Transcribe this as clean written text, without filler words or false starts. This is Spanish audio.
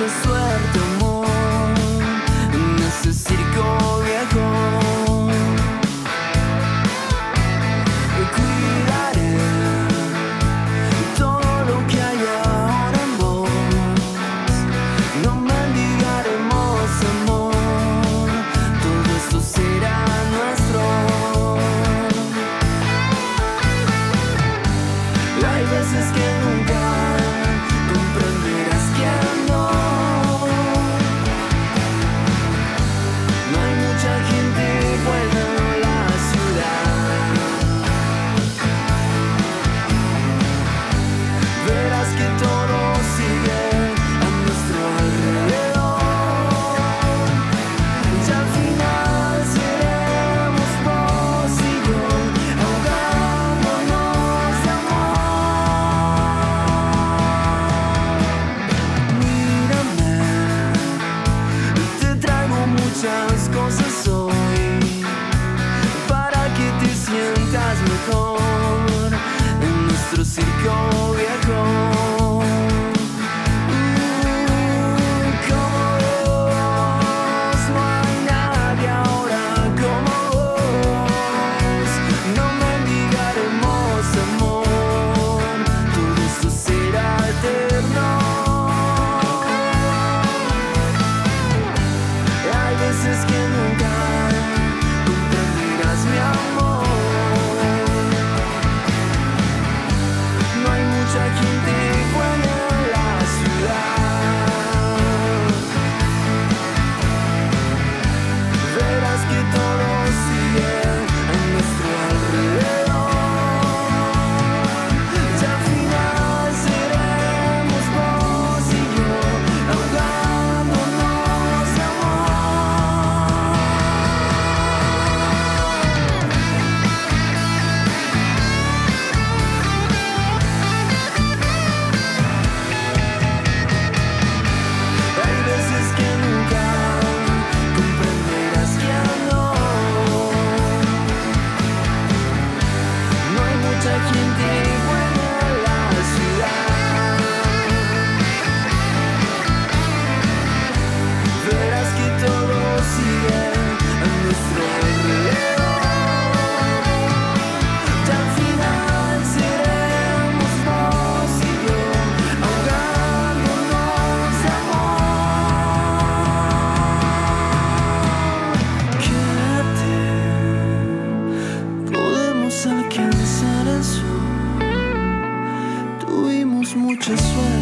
suerte, amor, en ese circo viejo. Cuidaré todo lo que hay ahora en vos. No mendigaremos amor, todo esto será nuestro. Hay veces que nunca comprenderás que no. No hay mucha gente buena en la ciudad. Verás que todo sigue a nuestro alrededor. Y al final seremos vos y yo, ahogándonos de amor. Mírame, te traigo muchas cosas hoy para que te sientas mejor en nuestro circo viejo. Como vos, no hay nadie ahora como vos. No mendigaremos amor, todo esto será eterno. Hay veces que nunca comprenderás mi amor. No hay mucha gente buena en la ciudad. Verás que todo sigue a nuestro alrededor. Y al final seremos vos y yo, ahogándonos de amor. Hay veces que nunca comprenderás que no. No hay mucha gente buena en la ciudad. Verás que todo sigue a nuestro alrededor. Y al final seremos vos y yo, ahogándonos de amor. Quédate, podemos alcanzar el sol. Tuvimos mucha suerte.